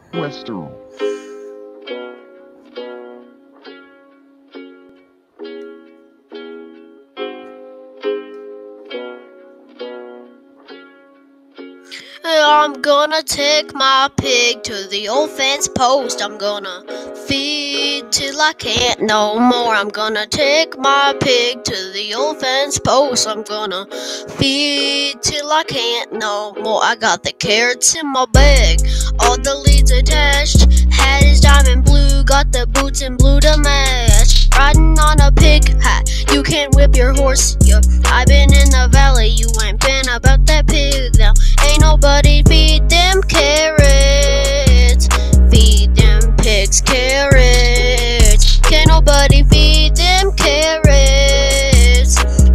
Western. I'm gonna take my pig to the old fence post. I'm gonna feed till I can't no more. I'm gonna take my pig to the old fence post. I'm gonna feed till I can't no more. I got the carrots in my bag, all the leads attached. Hat is diamond blue, got the boots in blue to match. Riding on a pig hat, you can't whip your horse. Yeah, I've been in the valley, you ain't been about that pig now. Ain't nobody feed them carrots. Feed them pigs carrots. Can't nobody feed them carrots.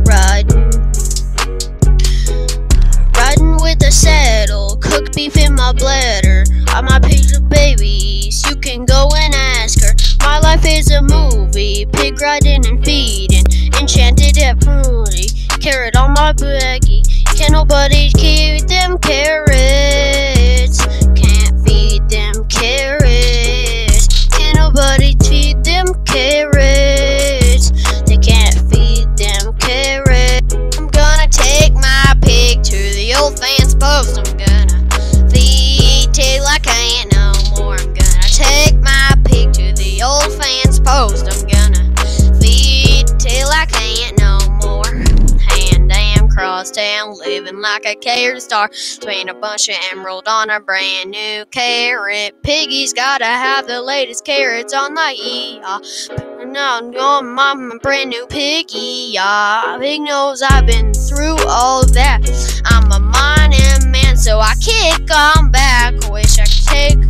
Riding with a saddle, cooked beef in my bladder. I'm my pigs with babies, you can go and ask her. My life is a movie, pig riding and feeding, enchanted at fruity, carrot on my baggie. Can't nobody feed them carrots. Can't feed them carrots. Can't nobody feed them carrots. They can't feed them carrots. I'm gonna take my pig to the old fence post. I'm gonna feed till I can't no more. I'm gonna take my pig to the old fence post. I'm gonna feed till I can't no more. Cross town, living like a carrot star. Spent a bunch of emerald on a brand new carrot. Piggy's gotta have the latest carrots on the Now on my brand new piggy, Pig knows I've been through all that. I'm a mining man, so I kick on back. Wish I could take